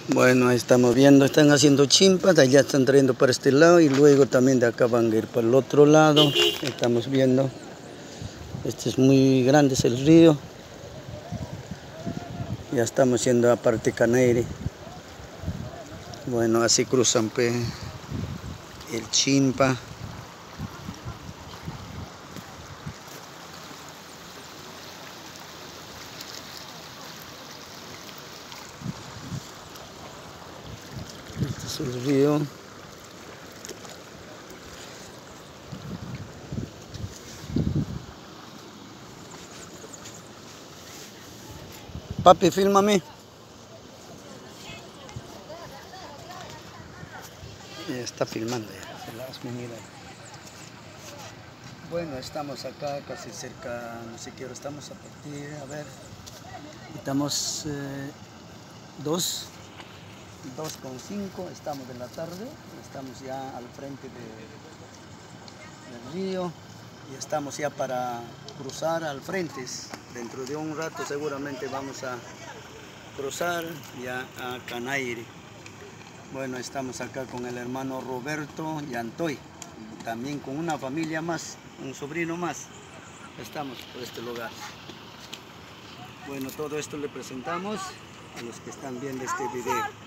Bueno, ahí estamos viendo, están haciendo chimpas, de allá están trayendo para este lado y luego también de acá van a ir para el otro lado. Estamos viendo, este es muy grande, es el río. Ya estamos yendo a parte Canaire. Bueno, así cruzan el chimpa. Este es el río. Papi, fílmame. Ya está filmando ya, se las venidas. Bueno, estamos acá casi cerca, no sé qué hora estamos a partir, a ver. Estamos 2:05, estamos de la tarde, estamos ya al frente del río y estamos ya para cruzar al frente. Dentro de un rato seguramente vamos a cruzar ya a Canaire. Bueno, estamos acá con el hermano Roberto Yantoy, también con una familia más, un sobrino más. Estamos por este lugar. Bueno, todo esto le presentamos a los que están viendo este video.